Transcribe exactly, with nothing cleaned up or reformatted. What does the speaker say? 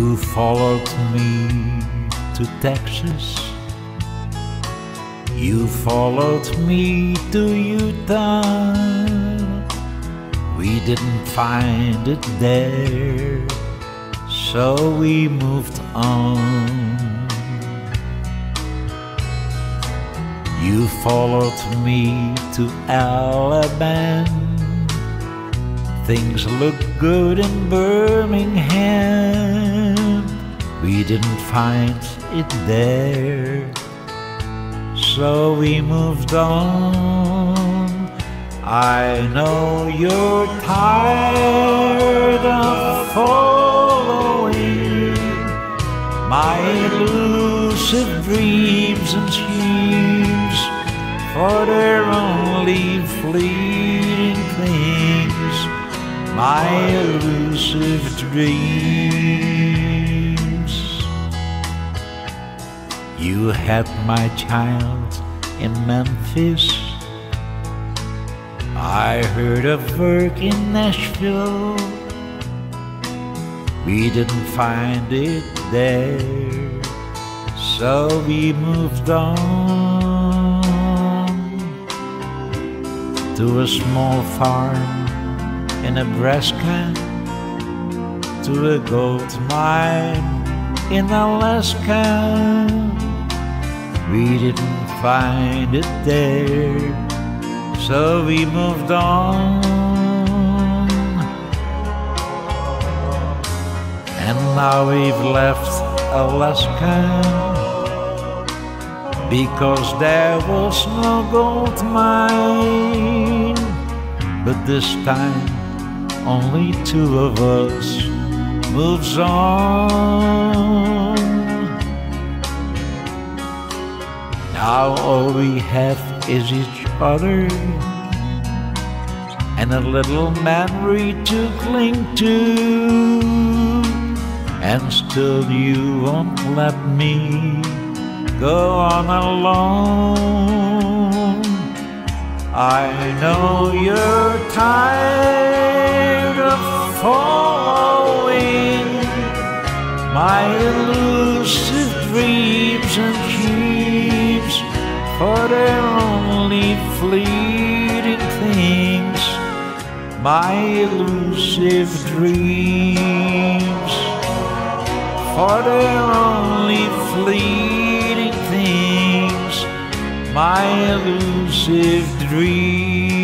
You followed me to Texas. You followed me to Utah. We didn't find it there, so we moved on. You followed me to Alabama. Things look good in Birmingham. We didn't find it there, so we moved on. I know you're tired of following my elusive dreams and schemes, for they're only fleeting things, my elusive dreams. You had my child in Memphis. I heard of work in Nashville. We didn't find it there, so we moved on to a small farm in Nebraska, to a gold mine in Alaska. We didn't find it there, so we moved on. And now we've left Alaska because there was no gold mine. But this time only two of us moves on. Now all we have is each other and a little memory to cling to, and still you won't let me go on alone. I know you're tired of following my elusive dreams and dreams, for they're only fleeting things, my elusive dreams, for they're only fleeting things, my elusive dreams.